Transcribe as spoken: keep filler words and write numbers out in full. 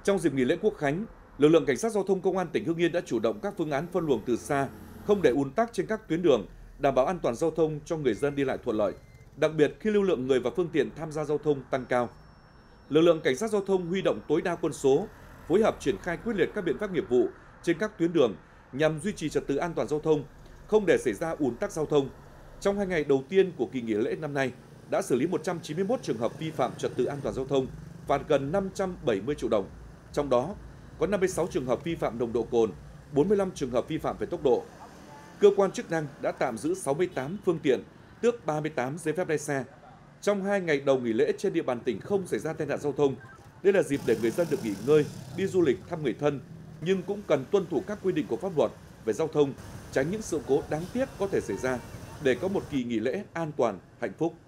Trong dịp nghỉ lễ Quốc khánh, lực lượng cảnh sát giao thông công an tỉnh Hưng Yên đã chủ động các phương án phân luồng từ xa, không để ùn tắc trên các tuyến đường, đảm bảo an toàn giao thông cho người dân đi lại thuận lợi. Đặc biệt khi lưu lượng người và phương tiện tham gia giao thông tăng cao, lực lượng cảnh sát giao thông huy động tối đa quân số, phối hợp triển khai quyết liệt các biện pháp nghiệp vụ trên các tuyến đường nhằm duy trì trật tự an toàn giao thông, không để xảy ra ùn tắc giao thông. Trong hai ngày đầu tiên của kỳ nghỉ lễ năm nay, đã xử lý một trăm chín mươi mốt trường hợp vi phạm trật tự an toàn giao thông, phạt gần năm trăm bảy mươi triệu đồng. Trong đó, có năm mươi sáu trường hợp vi phạm nồng độ cồn, bốn mươi lăm trường hợp vi phạm về tốc độ. Cơ quan chức năng đã tạm giữ sáu mươi tám phương tiện, tước ba mươi tám giấy phép lái xe. Trong hai ngày đầu nghỉ lễ trên địa bàn tỉnh không xảy ra tai nạn giao thông. Đây là dịp để người dân được nghỉ ngơi, đi du lịch thăm người thân, nhưng cũng cần tuân thủ các quy định của pháp luật về giao thông, tránh những sự cố đáng tiếc có thể xảy ra để có một kỳ nghỉ lễ an toàn, hạnh phúc.